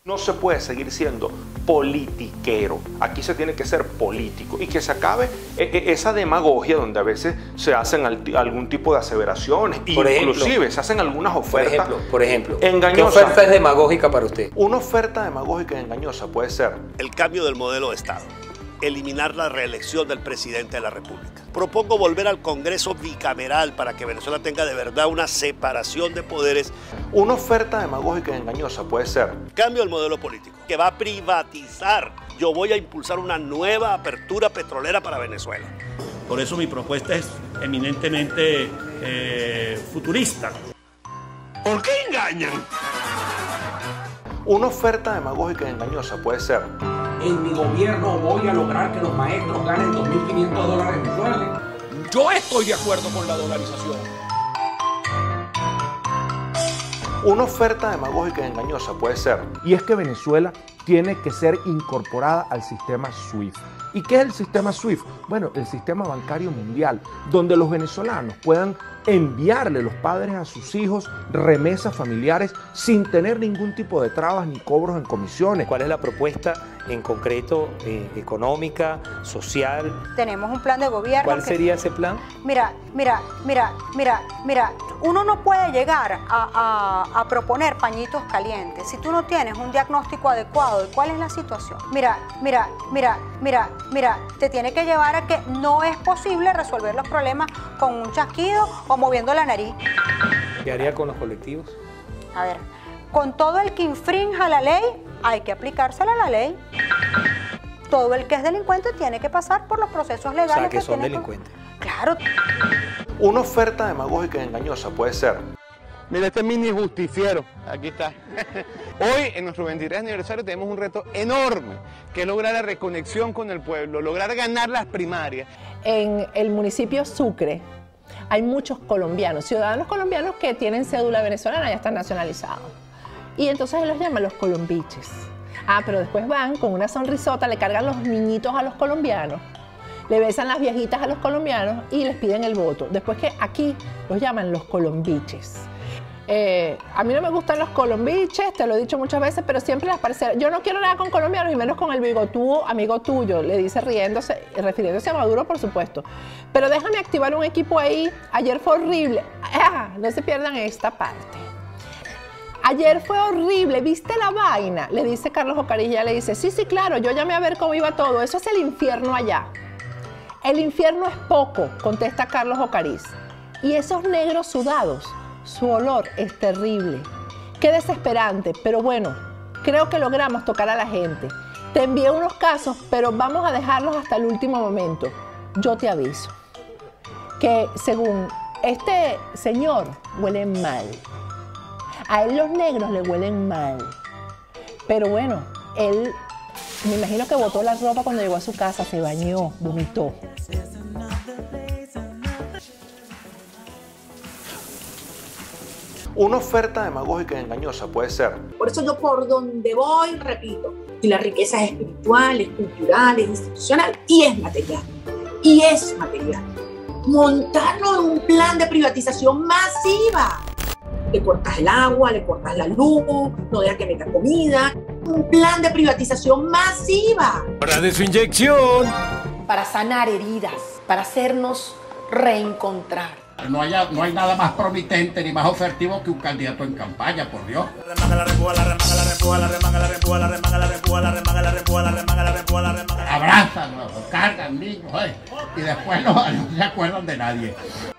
No se puede seguir siendo politiquero. Aquí se tiene que ser político y que se acabe esa demagogia donde a veces se hacen algún tipo de aseveraciones, inclusive se hacen algunas ofertas por ejemplo, engañosas. ¿Qué oferta es demagógica para usted? Una oferta demagógica y engañosa puede ser el cambio del modelo de Estado, eliminar la reelección del presidente de la República. Propongo volver al Congreso bicameral para que Venezuela tenga de verdad una separación de poderes. Una oferta demagógica y engañosa puede ser cambio del modelo político, que va a privatizar. Yo voy a impulsar una nueva apertura petrolera para Venezuela. Por eso mi propuesta es eminentemente futurista. ¿Por qué engañan? Una oferta demagógica y engañosa puede ser en mi gobierno voy a lograr que los maestros ganen $2.500 mensuales. Yo estoy de acuerdo con la dolarización. Una oferta demagógica y engañosa puede ser y es que Venezuela tiene que ser incorporada al sistema SWIFT. ¿Y qué es el sistema SWIFT? Bueno, el sistema bancario mundial, donde los venezolanos puedan enviarle los padres a sus hijos remesas familiares sin tener ningún tipo de trabas ni cobros en comisiones. ¿Cuál es la propuesta en concreto económica, social? Tenemos un plan de gobierno. ¿Cuál sería ese plan? Mira, uno no puede llegar a proponer pañitos calientes si tú no tienes un diagnóstico adecuado de cuál es la situación. Mira, te tiene que llevar a que no es posible resolver los problemas con un chasquido o moviendo la nariz. ¿Qué haría con los colectivos? A ver, con todo el que infrinja la ley, hay que aplicársela a la ley. Todo el que es delincuente tiene que pasar por los procesos legales. O sea, que son delincuentes. Claro. Una oferta demagógica y engañosa puede ser mira, este mini justiciero, aquí está. Hoy, en nuestro 23 aniversario, tenemos un reto enorme, que es lograr la reconexión con el pueblo, lograr ganar las primarias. En el municipio Sucre hay muchos colombianos, ciudadanos colombianos que tienen cédula venezolana, ya están nacionalizados. Y entonces los llaman los colombiches. Pero después van con una sonrisota, le cargan los niñitos a los colombianos, le besan las viejitas a los colombianos y les piden el voto. Después que aquí los llaman los colombiches. A mí no me gustan los colombiches, te lo he dicho muchas veces, pero siempre les parece, yo no quiero nada con colombianos y menos con el bigotudo amigo tuyo, le dice riéndose, refiriéndose a Maduro, por supuesto. Pero déjame activar un equipo ahí, ayer fue horrible. No se pierdan esta parte. Ayer fue horrible, ¿viste la vaina? Le dice Carlos Ocarilla, le dice, sí, claro, yo llamé a ver cómo iba todo, eso es el infierno allá. El infierno es poco, contesta Carlos Ocariz. Y esos negros sudados, su olor es terrible. Qué desesperante, pero bueno, creo que logramos tocar a la gente. Te envié unos casos, pero vamos a dejarlos hasta el último momento. Yo te aviso que según este señor huelen mal. A él los negros le huelen mal. Pero bueno, él, me imagino que botó la ropa cuando llegó a su casa, se bañó, vomitó. Una oferta demagógica y engañosa puede ser. Por eso yo por donde voy, repito, si la riqueza es espiritual, es cultural, es institucional y es material. Y es material. Montarnos en un plan de privatización masiva. Le cortas el agua, le cortas la luz, no deja que meta comida. Un plan de privatización masiva. ¡Hora de su inyección! Para sanar heridas, para hacernos reencontrar. No hay nada más promitente ni más ofertivo que un candidato en campaña, por Dios. Abrazan, cargan niños, y después no se acuerdan de nadie.